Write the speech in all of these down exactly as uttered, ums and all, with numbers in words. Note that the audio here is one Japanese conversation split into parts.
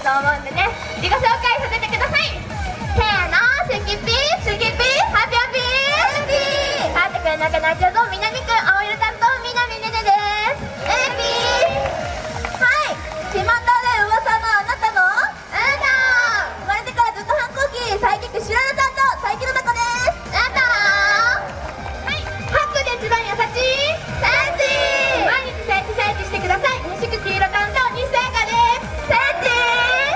と思うんでね、自己紹介させてください。せーの、シュキピーシュキピーハピハピーハピー。ハートくん、中内尾みなみくん、青色担当みなみねねです。エピー。はい、巷で噂のあなたのあなた、生まれてからずっと反抗期、サイキック白野担当サイキのタコです。あなた、はい、ハックで一番優しいサンチー。毎日サイチサイチしてください。西区黄色担当西さやかです。サンチー。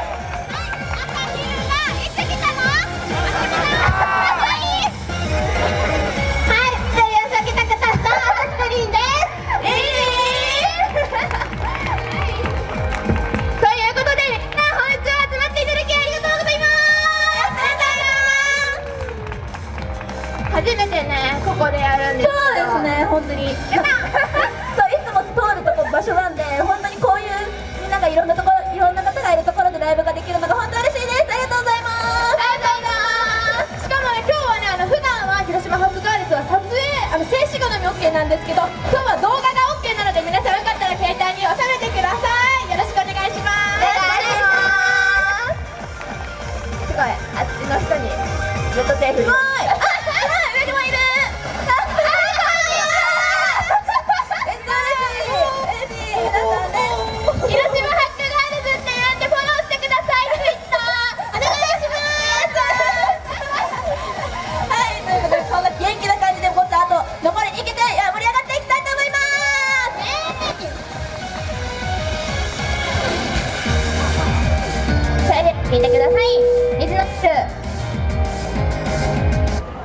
初めてね、ここでやるんですけど、そうですね、本当にそう、いつも通るとこ場所なんで、本当にこういうみんながいろんなところ、いろんな方がいるところでライブができるのが本当嬉しいです。ありがとうございます。ありがとうございます。しかもね、今日はね、あの普段は広島ハウスガールズは撮影、あの静止画のみ OK なんですけど、今日は動画が OK なので、皆さんよかったら携帯に収めてください。よろしくお願いします。すごい、あっちの人にずっと手振り、すごい、上にもいる。広島ハックガールズって呼んでフォローしてください。ツイッターお願いします。はい、ということで、そんな元気な感じでもっとあと残りにいけて盛り上がっていきたいと思います。それで聞いてください。水のキス。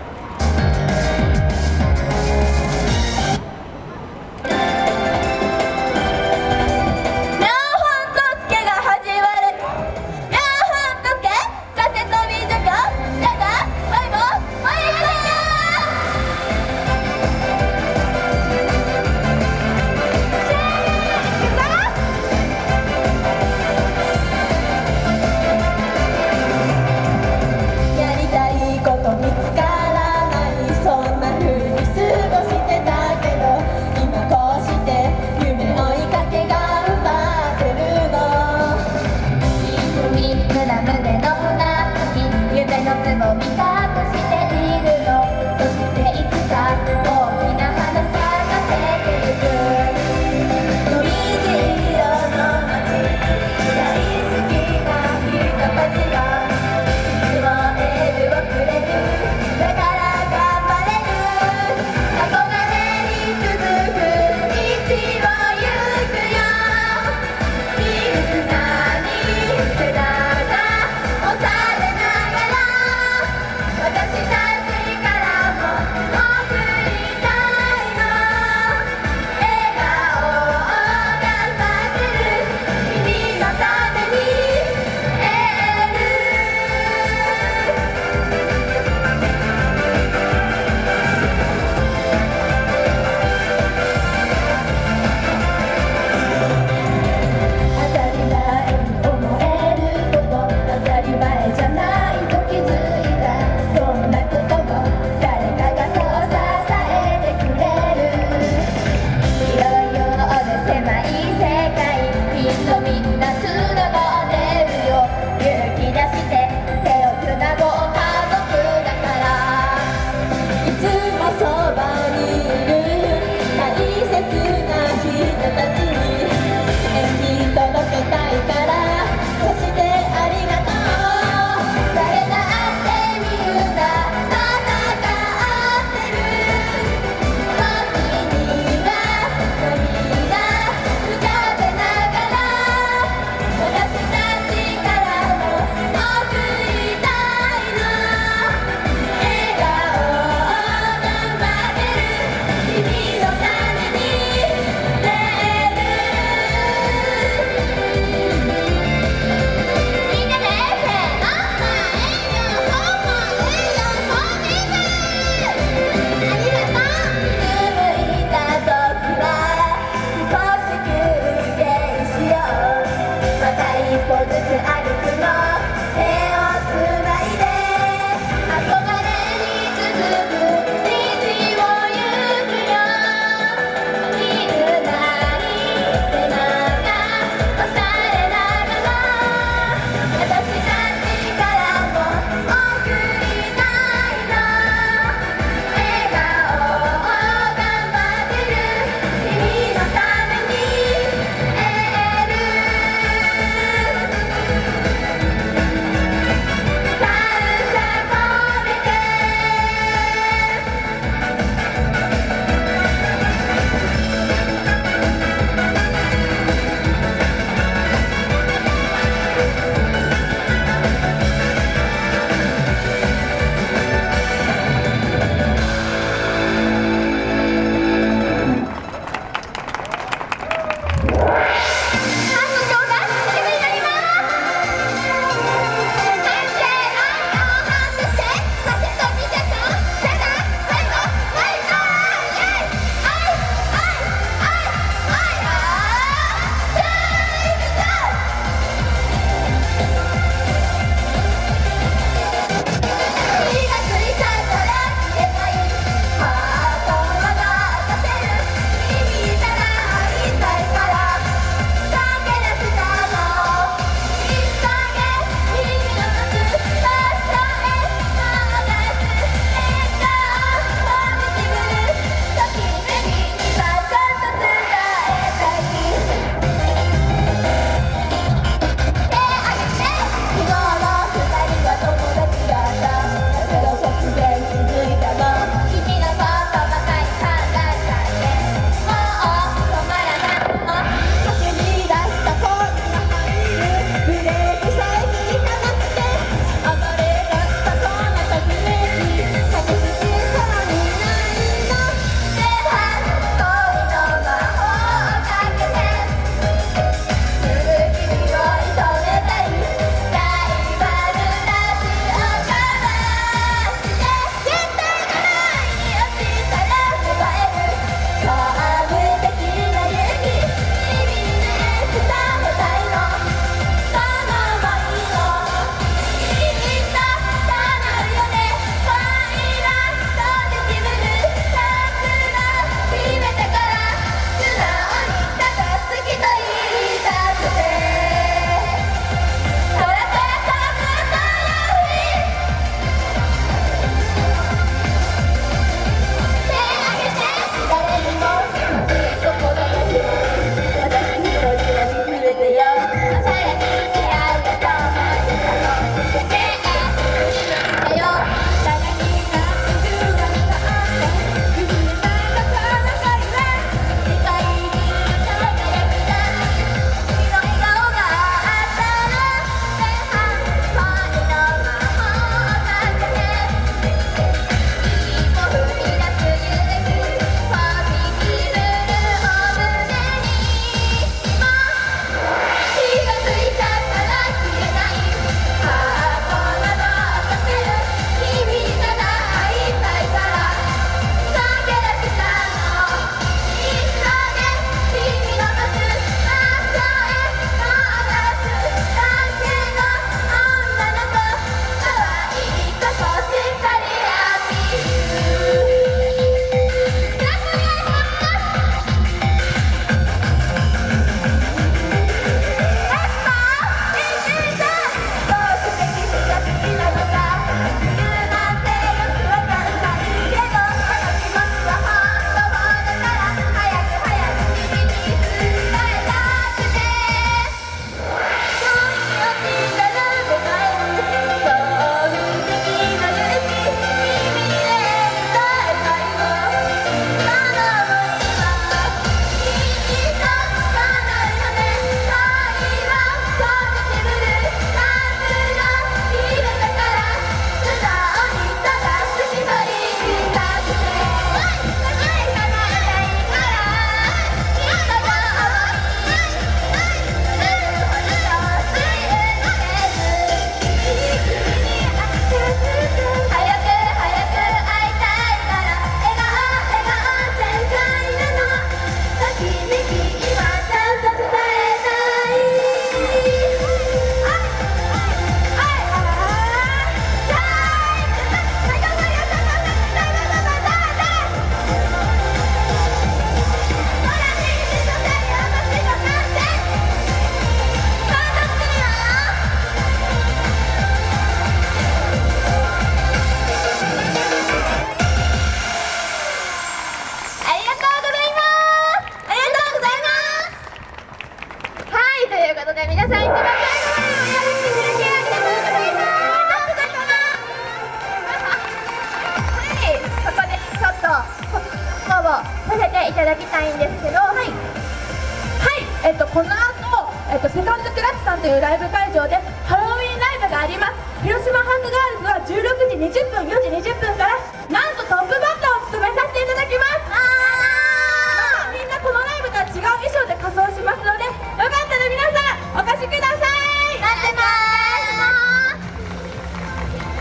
えっと、この後、えっと、セカンドクラッチさんというライブ会場でハロウィンライブがあります。広島ハングガールズはじゅうろくじにじゅっぷん、よじにじゅっぷんからなんとトップバッターを務めさせていただきます。またみんなこのライブとは違う衣装で仮装しますので、よかったら皆さんお越しください。 待ってます。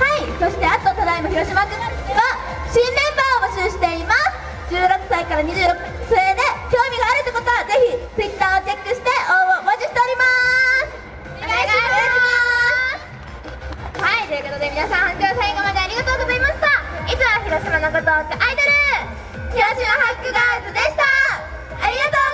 はい、そしてあとただいま広島クラッチでは新メンバーを募集しています。じゅうろくさいからにじゅうろくさいで興味があるってことはぜひ Twitter をチェックして応募お待ちしております。お願いします。はい、ということで皆さん今日最後までありがとうございました。以上、広島のご当地アイドル広島ハックガールズでした。ありがと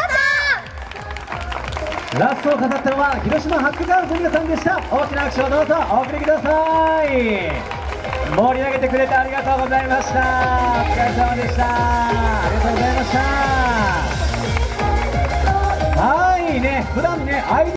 うございました。 ラストを飾ったのは広島ハックガールズの皆さんでした。大きな拍手をどうぞお送りください。盛り上げてくれてありがとうございました。お疲れ様でした。ありがとうございました。はいね、普段ねアイ